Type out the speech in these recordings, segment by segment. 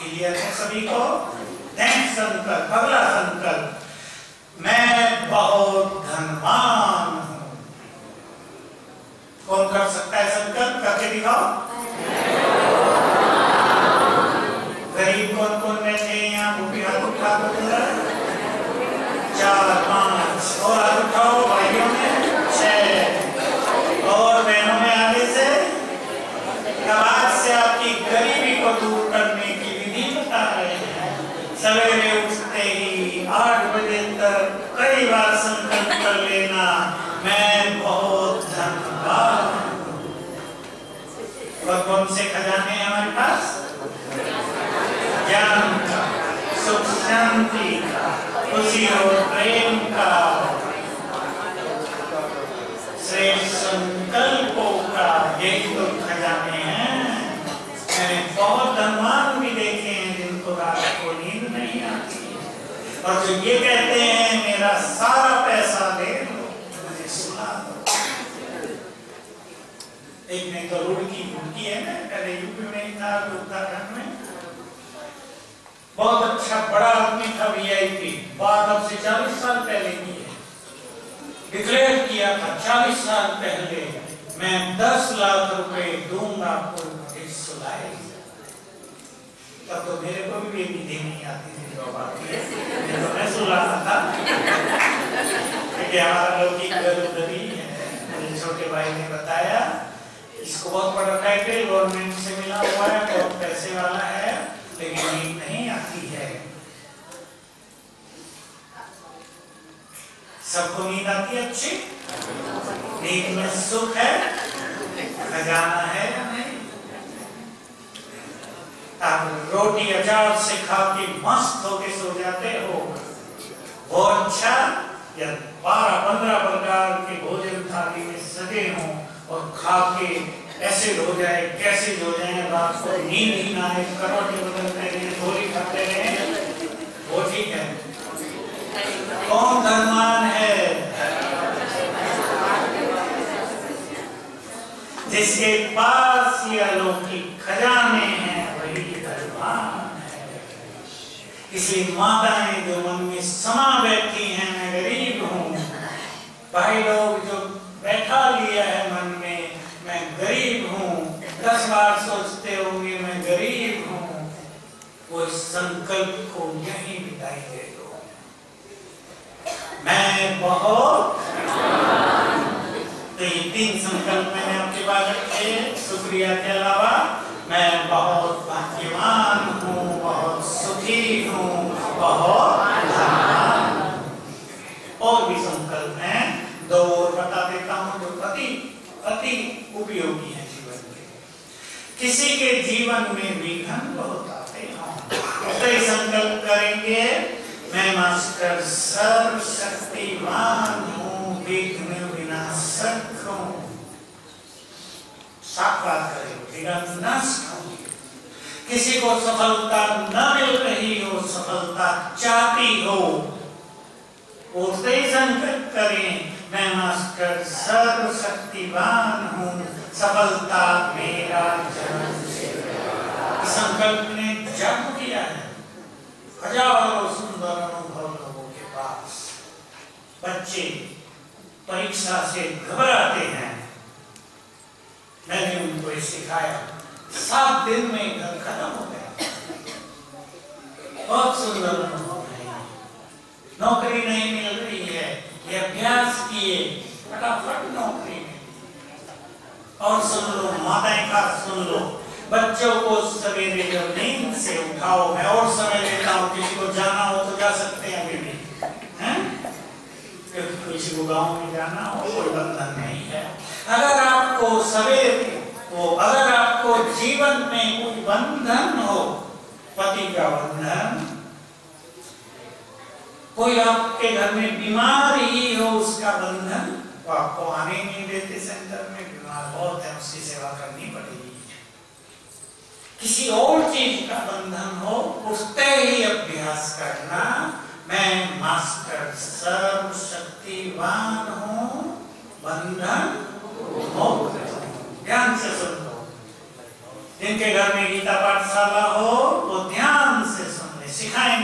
Clear है सभी को? नेक्स्ट संकल्प, अगला संकल्प, मैं बहुत धनवान हूं। कौन कर सकता है संकल्प? करके दिखाओ। गरीब कौन कौन बैठे हैं यहाँ? वो भी हाथ उठा दो। 4 5 और हाथ उठाओ भाइयों में 6 और बहनों में आगे से। आज से आपकी गरीबी को दूर करने की विधि बता रहे हैं। सवेरे उठते ही 8 बजे तक कई बार संकल्प कर लेना, मैं बहुत धनवान हूं। और कौन से खजाने हैं हमारे पास? ज्ञान का, सुख शांति का, खुशी और प्रेम का, श्रेष्ठ संकल्पों का, यही तो खजाने हैं। मैंने बहुत धनवान भी देखे हैं जिनको रात को नींद नहीं आती और जो ये कहते हैं मेरा सारा पैसा दे दो, मुझे सुला दो। एक ने तो रुड़की मुड़की है ना, पहले यूपी में ही था, उत्तराखंड में बहुत अच्छा बड़ा आदमी था, वीआईपी। बात अब से 40 साल पहले की है। डिक्लेयर किया था 40 साल पहले, मैं 10 लाख रुपए दूंगा आपको, मुझे सुलाए। तब तो मेरे को भी विधि नहीं आती थी, तो मैं सुलाता था क्योंकि हमारा लौकिक गरीबी है। मुझे छोटे भाई ने बताया इसको बहुत बड़ा टाइटल गवर्नमेंट से मिला हुआ है, बहुत पैसे वाला है, लेकिन नींद नहीं आती है। सबको नींद आती है अच्छी? नींद में सुख है, खजाना है या नहीं? आप रोटी अचार से खा के मस्त होके सो जाते हो, वो अच्छा, या 12-15 प्रकार के भोजन थाली में सजे हों और खा के ऐसे हो जाए, कैसे हो जाए, रात को नींद ही ना आए, करवटें बदलते रहे, गोली खाते रहे, वो ठीक है? कौन धनवान है? जिसके पास ये अलौकिक खजाने हैं वही धनवान है। इसलिए माताएं जो मन में समा बैठी हैं मैं गरीब हूँ, भाई लोग जो बैठा लिया है मन में मैं गरीब हूँ, 10 बार सोचते होंगे मैं गरीब हूँ, वो इस संकल्प को यहीं विदाई दे दो। मैं बहुत, तो ये 3 संकल्प मैंने आपके पास रखे। शुक्रिया के अलावा मैं बहुत भाग्यवान हूँ, बहुत सुखी हूँ, बहुत धनवान हूँ। और भी संकल्प हैं, 2 और बता देता हूँ जो अति उपयोगी है जीवन के। किसी के जीवन में विघ्न बहुत आते हैं, तो संकल्प करेंगे मैं मास्टर सर्वशक्तिमान हूँ, विघ्न विनाशक हूँ। साफ बात करें, विघ्न नष्ट हूँ। किसी को सफलता न मिल रही हो, सफलता चाहती हो, उठते ही संकल्प करें मैं मास्टर सर्वशक्तिवान हूँ, सफलता मेरा जन्म से। संकल्प ने जन्म किया है हजारों सुंदर अनुभव लोगों के पास। बच्चे परीक्षा से घबराते हैं, मैंने उनको ये सिखाया, 7 दिन में घर खत्म हो गया। बहुत सुंदर अनुभव है। नौकरी नहीं मिल रही है, ये अभ्यास किए, फटाफट नौकरी मिली। और सुन लो, माताएं का सुन लो, बच्चों को सवेरे जब नींद से उठाओ, मैं और समय लेता हूँ, किसी को जाना हो तो जा सकते हैं अभी भी, हैं? किसी को गाँव में जाना हो कोई बंधन नहीं है। अगर आपको सवेरे अगर आपको जीवन में कोई बंधन हो, पति का बंधन, कोई आपके घर में बीमार ही हो उसका बंधन, तो आपको आने नहीं देते सेंटर में, बीमार बहुत है उसकी सेवा करनी पड़ेगी। किसी और चीज का बंधन हो, उठते ही अभ्यास करना मैं मास्टर सर्वशक्तिवान हूँ, बंधन मुक्त। ध्यान से सुन लो, जिनके घर में गीता पाठशाला हो वो ध्यान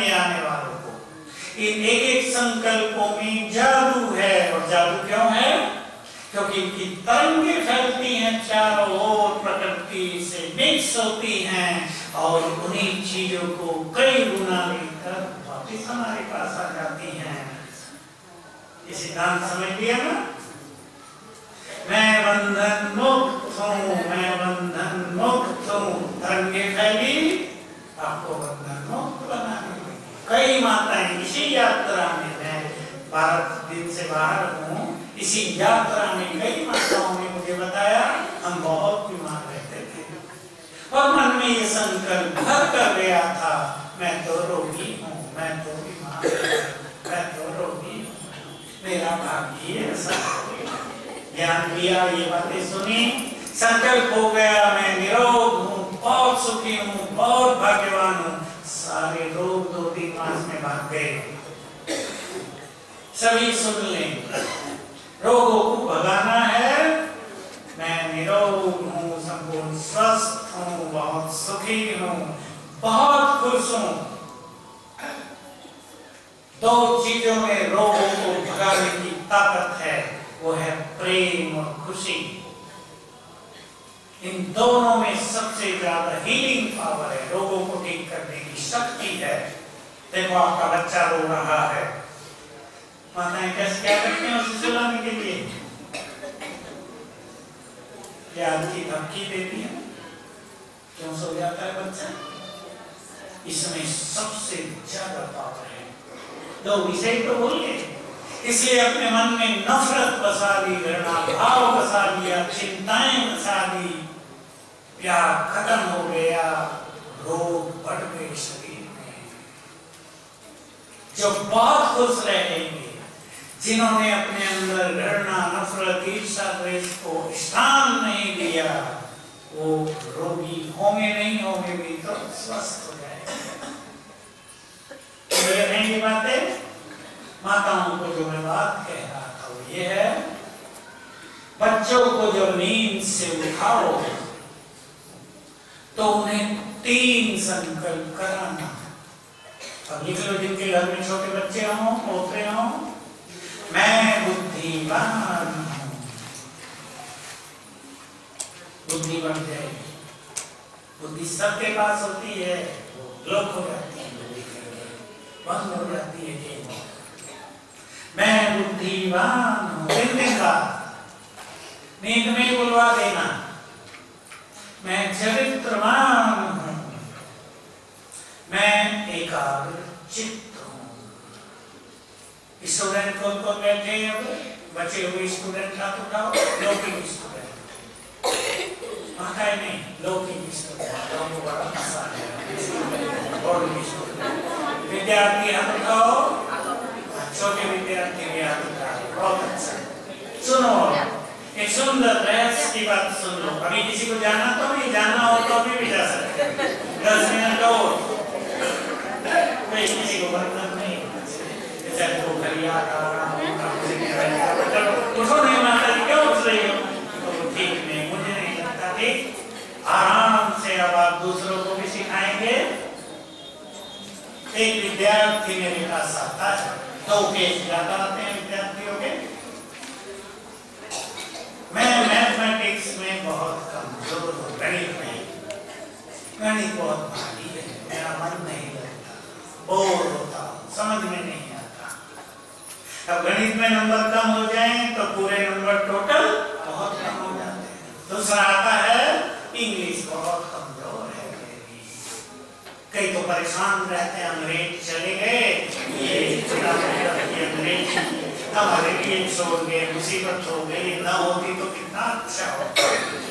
में आने वालों को। इन एक एक संकल्पों में जादू है। और जादू क्यों है? क्योंकि इनकी तरंगें फैलती हैं चारों ओर, प्रकृति से मिक्स होती हैं और उन्हीं चीजों को कई गुना लेकर वापिस हमारे पास आ जाती हैं। ये सिद्धांत समझ लिया ना? मैं बंधन मुक्त हूँ, मैं बंधन मुक्त हूँ। तरंगें फैली, आपको बंधन मुक्त बनाने लगी। कई माताएं इसी यात्रा में, मैं 12 दिन से बाहर हूँ, इसी यात्रा में कई माताओं ने मुझे बताया हम बहुत बीमार रहते थे और मन में ये संकल्प भर कर गया था, मैं तो रोगी हूँ, मैं तो बीमार हूँ, मैं तो रोगी हूँ, मेरा भाग्य ऐसा। ज्ञान दिया, ये बातें सुनी, संकल्प हो गया मैं निरोग हूँ, बहुत सुखी हूँ, बहुत भाग्यवान हूँ। सारे रोग 2-3 मास में भाग गए। सभी सुन लें, रोगों को भगाना है। मैं निरोग हूँ, संपूर्ण स्वस्थ हूँ, बहुत सुखी हूँ, बहुत खुश हूँ। 2 चीजों में रोगों को भगाने की ताकत है, वो है प्रेम और खुशी। इन दोनों में सबसे ज्यादा हीलिंग पावर है, रोगों को ठीक करने की शक्ति है। देखो आपका बच्चा रो रहा है, माताएं कैसे क्या करती हैं उसे सुलाने के लिए? प्यार की धमकी देती है, क्यों सो जाता है बच्चा? इसमें सबसे ज्यादा पावर है। लोग इसे तो भूल गए, इसलिए अपने मन में नफरत बसा ली, घृणा भाव बसा लिया, चिंताएं बसा ली, प्यार खत्म हो गया, रोग बढ़ गए शरीर में। जो बहुत खुश रहेंगे, जिन्होंने अपने अंदर घृणा, नफरत, ईर्ष्या, द्वेष को स्थान नहीं दिया, वो रोगी होंगे नहीं होंगे भी तो स्वस्थ हो जाएंगे। ये बातें माताओं को जो मैं बात कह रहा था वो ये है, बच्चों को जब नींद से उठाओ तो उन्हें 3 संकल्प कराना। अब लिख लो, जिनके घर में छोटे बच्चे हों, पोते हों, मैं बुद्धिमान हूं। बुद्धि बढ़ जाएगी। बुद्धि सबके पास होती है, लोग हो जाती है, बंद हो जाती है। मैं बुद्धिमान हूं, दिन का नींद में बुलवा देना। मैं चरित्रवान हूं, मैं एकाग्र चित्त हूं। स्टूडेंट को बैठे हैं, बचे हुए स्टूडेंट हाथ उठाओ, लौकिक स्टूडेंट, माताएं नहीं, लौकिक स्टूडेंट, बड़ा मसा है। विद्यार्थी हाथ उठाओ, छोटे विद्यार्थी भी हाथ उठाओ, बहुत अच्छा। सुनो, एक सुंदर रहस्य की बात सुन लो। अभी किसी को जाना तो नहीं, जाना हो तो अभी भी जा सकते, 10 मिनट और। किसी को बर्तन नहीं, तो खरिया उठो नहीं, माता जी क्यों उठ रही हो? तो ठीक नहीं, मुझे नहीं लगता ठीक। आराम से अब आप दूसरों को भी सिखाएंगे। एक विद्यार्थी मेरे पास आता है, 2 केस ज्यादा आते हैं विद्यार्थियों के। मैं मैथमेटिक्स में बहुत कमजोर हूँ, गणित में, गणित बहुत भारी है, मेरा मन नहीं लगता, बोर होता हूँ, समझ में नहीं आता। अब गणित में नंबर कम हो जाएं तो पूरे नंबर टोटल बहुत कम हो जाते हैं। दूसरा आता है इंग्लिश, बहुत कमजोर है मेरी। कई तो परेशान रहते हैं, अंग्रेज चले गए, ये अंग्रेज हमारे लिए छोड़ गए, मुसीबत हो गई, ना होती तो कितना अच्छा होता।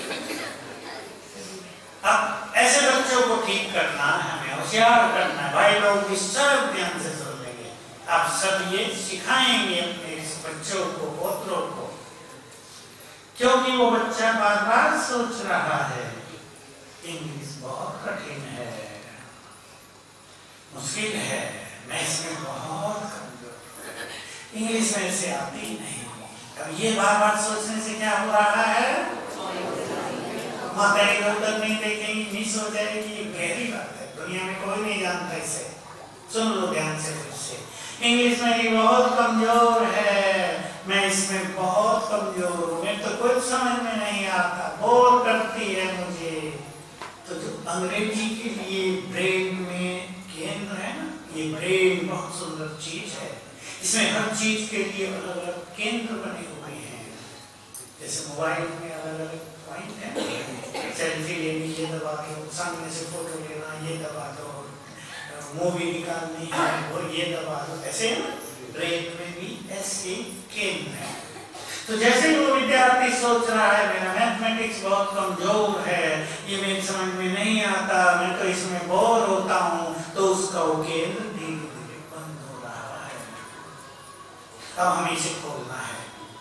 अब ऐसे बच्चों को ठीक करना है, हमें होशियार करना है। भाई लोग भी सब ध्यान से सुन लेंगे, आप सब ये सिखाएंगे अपने इस बच्चों को, पोत्रों को, क्योंकि वो बच्चा बार बार सोच रहा है इंग्लिश बहुत कठिन है, मुश्किल है, मैं इसमें बहुत कमजोर, इंग्लिश में से आती नहीं। अब ये बार बार सोचने से क्या हो रहा है? माता इधर नहीं देखेंगी, मिस हो जाएगी। गहरी बात है, दुनिया में कोई नहीं जानता इसे। सुन लो ध्यान से फिर से। इंग्लिश मेरी बहुत कमजोर है, मैं इसमें बहुत कमजोर हूँ, मैं तो कुछ समझ में नहीं आता, बोर करती है मुझे। तो जो अंग्रेजी के लिए ब्रेन में केंद्र है ना, ये ब्रेन बहुत सुंदर चीज है, इसमें हर चीज के लिए अलग अलग केंद्र बने हुए हैं। जैसे मोबाइल में अलग अलग पॉइंट है, सेल्फी लेनी ये दबा दो, सामने से फोटो लेना ये दबा दो, मूवी निकालनी है वो ये दबा दो, ऐसे ब्रेन में भी ऐसे केंद्र है। तो जैसे ही वो विद्यार्थी सोच रहा है मेरा मैथमेटिक्स बहुत कमजोर है, ये मेरी समझ में नहीं आता, मैं तो इसमें बोर होता हूँ, तो उसका वो केंद्र धीरे धीरे बंद हो रहा है। अब हमें इसे खोलना है।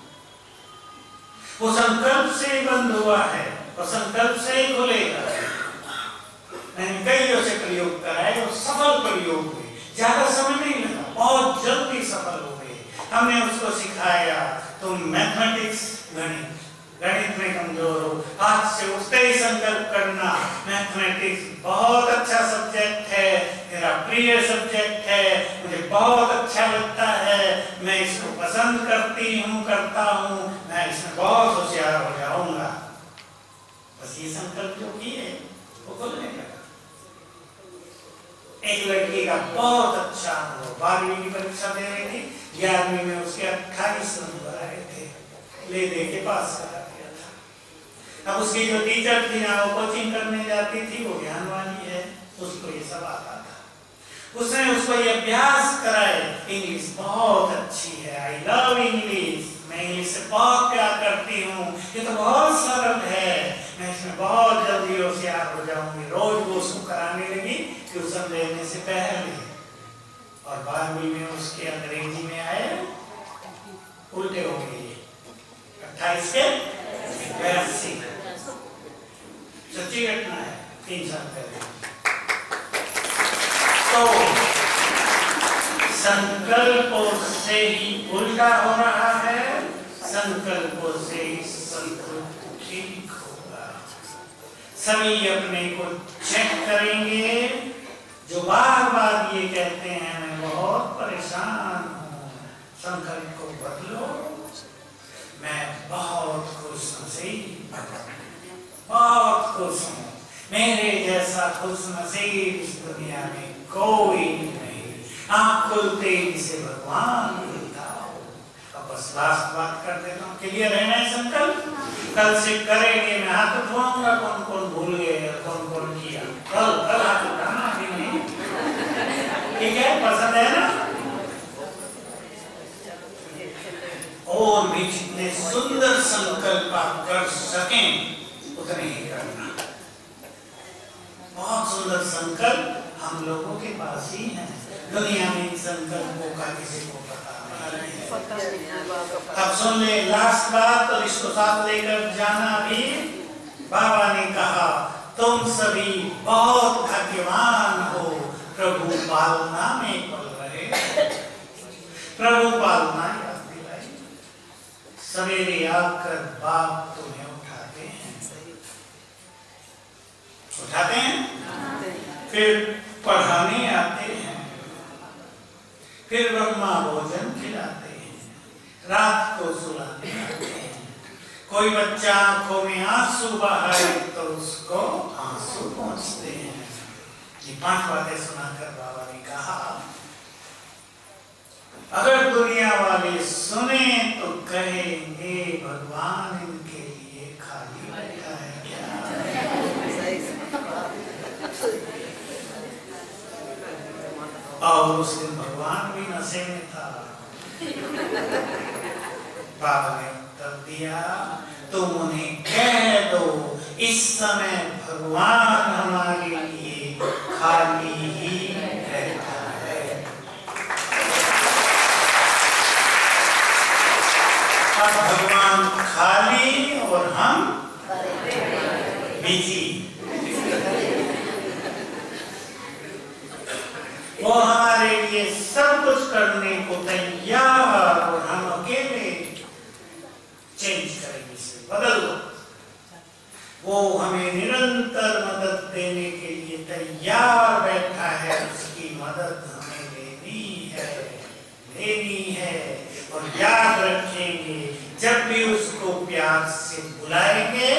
वो संकल्प से बंद हुआ है और संकल्प से ही खुलेगा। मैंने कई से प्रयोग कराए और सफल प्रयोग हुए, ज्यादा समय नहीं लगा, बहुत जल्दी सफल हो गए। हमने उसको सिखाया तुम मैथमेटिक्स गणित में कमजोर हो, आज से उठते ही संकल्प करना मैथमेटिक्स बहुत अच्छा सब्जेक्ट है, मेरा प्रिय सब्जेक्ट है, मुझे बहुत अच्छा लगता है, मैं इसको पसंद करता हूँ, मैं इसमें बहुत होशियार हो जाऊंगा। बस ये संकल्प जो किए वो खुलने लगा। एक लड़की का बहुत अच्छा अनुभव, 12वीं की परीक्षा दे रही थी, 11वीं में उसके 28 नंबर आए थे, ले दे के पास करा दिया था। अब उसकी जो टीचर थी ना, वो कोचिंग करने जाती थी, वो ज्ञान वाली है, उसको ये सब आता था। उसने उसको ये अभ्यास कराए, इंग्लिश बहुत अच्छी है, आई लव इंग्लिश, मैं इंग्लिश से बहुत प्यार करती हूँ, ये तो बहुत सरल है, मैं इसमें बहुत जल्दी होशियार हो जाऊंगी। रोज वो उसको कराने लगी ट्यूशन लेने से पहले। और 12वीं में उसके अंग्रेजी में आए उल्टे हो गए, 28 के 82। सच्ची घटना है, 3 साल पहले। तो संकल्पों से ही उल्टा हो रहा है, संकल्पों से ही संकल्प ठीक होगा। सभी अपने को चेक करेंगे जो बार बार ये कहते हैं मैं बहुत परेशान हूँ, संकल्प को बदलो, मैं बहुत खुश नसीब, बहुत खुश हूँ, मेरे जैसा खुश नसीब इस दुनिया में कोई नहीं, आँख खुलते ही से भगवान मिलता हो। अब बस लास्ट बात कर देता हूँ, क्लियर है ना संकल्प? कल से करेंगे, मैं हाथ उठवाऊंगा, कौन कौन भूल गए कौन कौन किया, कल हाथ उठाना, अभी नहीं, ठीक है? पसंद है ना? और भी जितने सुंदर संकल्प आप कर सकें उतने ही करना। बहुत सुंदर संकल्प हम लोगों के पास ही है, दुनिया में इन संकल्पों का किसी को पता नहीं। अब सुन ले लास्ट बात, और इसको साथ लेकर जाना भी। बाबा ने कहा तुम सभी बहुत भाग्यवान हो, प्रभु पालना में पल रहे। प्रभु पालना याद दिलाई, सवेरे आकर बाप तुम्हें उठाते हैं, फिर पढ़ाने आते हैं, फिर ब्रह्मा भोजन खिलाते हैं, रात को सुलाने आते हैं। कोई बच्चा आंखों में आंसू बहाए तो उसको आंसू पहुंचते हैं। ये 5 बातें सुनाकर बाबा ने कहा अगर दुनिया वाले सुने तो कहेंगे भगवान इनके लिए खाली बैठा है क्या? और उस दिन भगवान भी नशे में था। बाबा ने उत्तर दिया तुम उन्हें कह दो इस समय भगवान हमारे लिए खाली ही रहता है। अब भगवान खाली और हम बिजी। वो हमारे लिए सब कुछ करने को तैयार, और हम अकेले चेंज करेंगे, इसे बदल दो। वो हमें निरंतर मदद देने के लिए तैयार बैठा है, उसकी मदद हमें देनी है। और याद रखेंगे, जब भी उसको प्यार से बुलाएंगे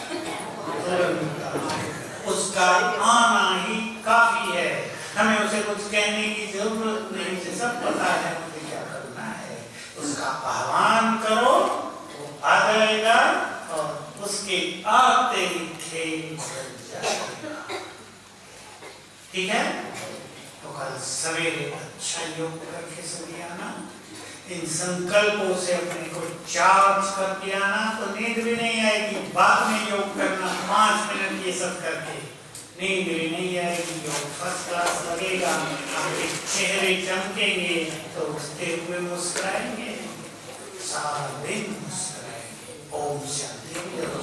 उसका आना ही काफी है। हमें उसे कुछ कहने की जरूरत नहीं, उसे सब पता है मुझे क्या करना है। उसका आह्वान करो, वो आ जाएगा और उसके आते ही खेल बदल जाएगा। ठीक है? तो कल सवेरे अच्छा योग करके सभी आना। इन संकल्पों से अपने को चार्ज करके आना, तो नींद भी नहीं आएगी। बाद में योग करना 5 मिनट ये सब करके, नींद भी नहीं आएगी। योग फर्स्ट क्लास लगेगा, आपके चेहरे चमकेंगे, तो उठते हुए मुस्कुराएंगे, सारा दिन मुस्कुराएंगे। ओम शांति।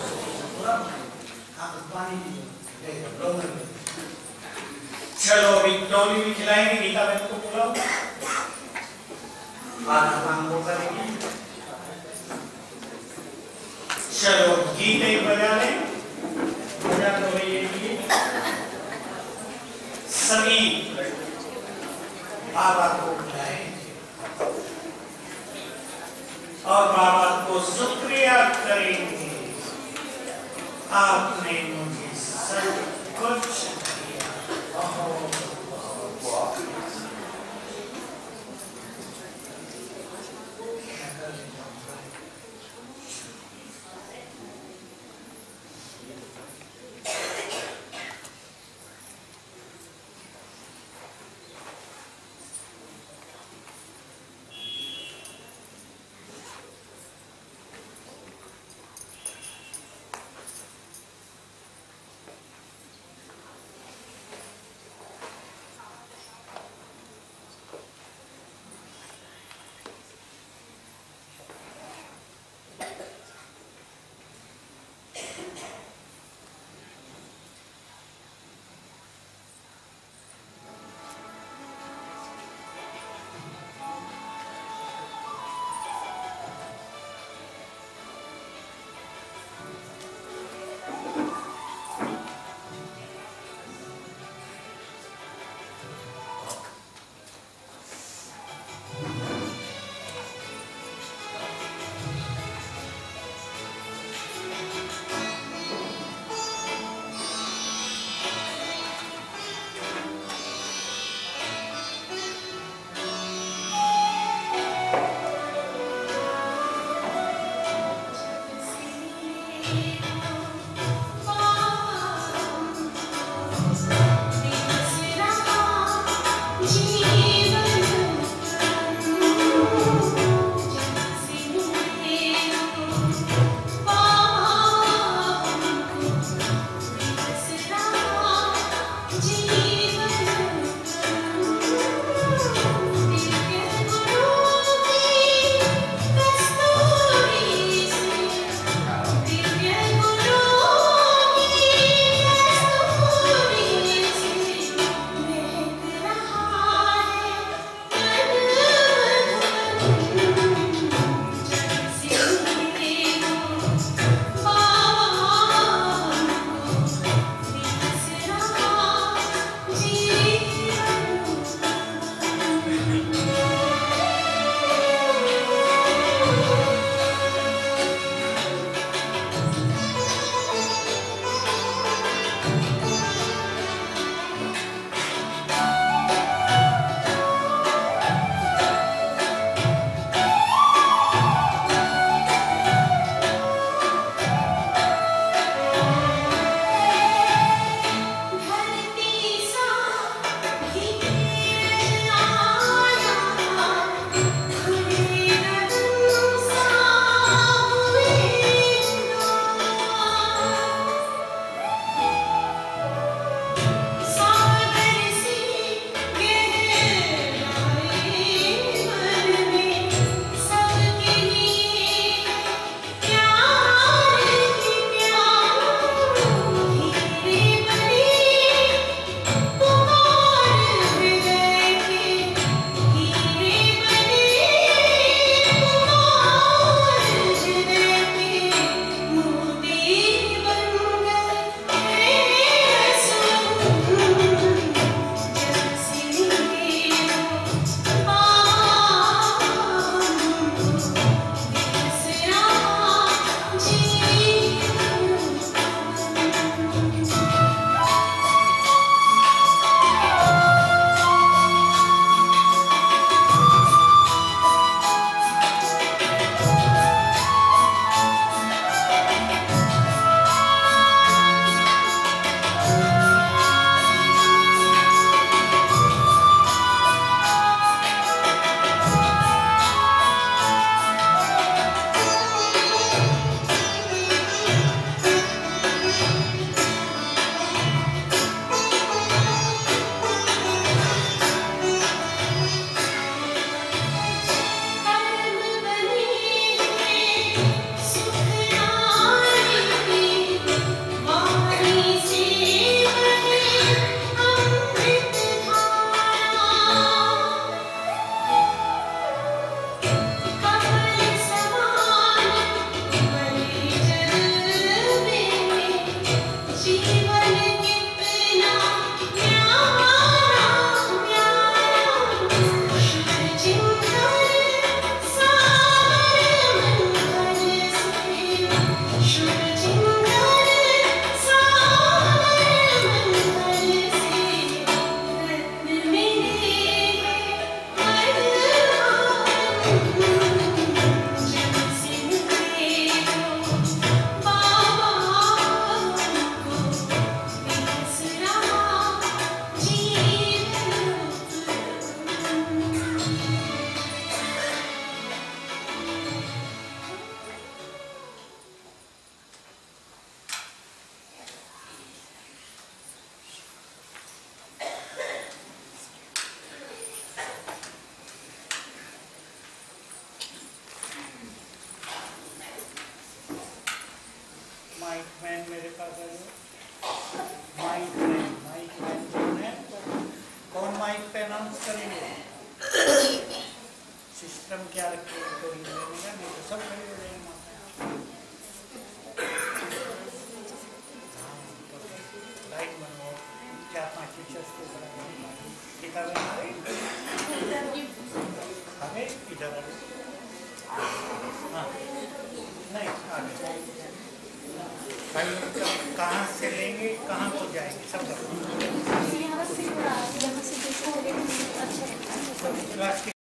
पानी चलो, अभी टोली भी खिलाएंगे। गीता बहन को बुलाओ, वो करेंगे। चलो गीत एक बजा लें, बजा तो रही सभी बाबा को बुलाएंगे और बाबा को शुक्रिया करेंगे, आपने मुझे सब कुछ दिया। बहुत बहुत कौन माइक पे अनाउंस करेंगे? सिस्टम क्या रखे तो ही मिलेगा, नहीं तो सब खड़े हो जाएंगे। लाइन बनवाओ, 4-5 टीचर्स को किताबें हमारे आगे इधर हाँ नहीं आगे भाई कहाँ से लेंगे कहाँ को जाएंगे सब बताओ।